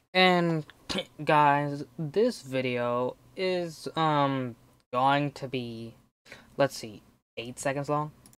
And guys, this video is going to be, let's see, 8 seconds long.